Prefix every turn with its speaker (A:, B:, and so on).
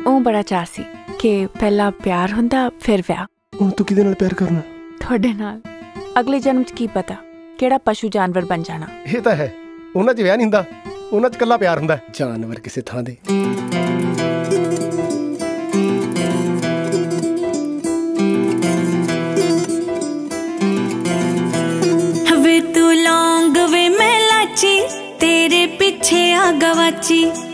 A: ਉਹ ਬੜਾ ਚਾਅ ਸੀ ਕਿ ਪਹਿਲਾਂ ਪਿਆਰ ਹੁੰਦਾ ਫਿਰ ਵਿਆਹ।
B: ਹੁਣ ਤੂੰ ਕਿਹਦੇ ਨਾਲ ਪਿਆਰ ਕਰਨਾ? ਤੁਹਾਡੇ
A: ਨਾਲ। ਅਗਲੇ ਜਨਮ 'ਚ ਕੀ ਪਤਾ ਕਿਹੜਾ ਪਸ਼ੂ ਜਾਨਵਰ ਬਣ ਜਾਣਾ।
B: ਇਹ ਤਾਂ ਹੈ, ਉਹਨਾਂ 'ਚ ਵਿਆਹ ਨਹੀਂ ਹੁੰਦਾ, ਉਹਨਾਂ 'ਚ ਇਕੱਲਾ ਪਿਆਰ ਹੁੰਦਾ। ਜਾਨਵਰ ਕਿਸੇ ਥਾਂ ਦੇ।
C: वे तू लौंग वे मैं लाची, तेरे पीछे आ गवाची।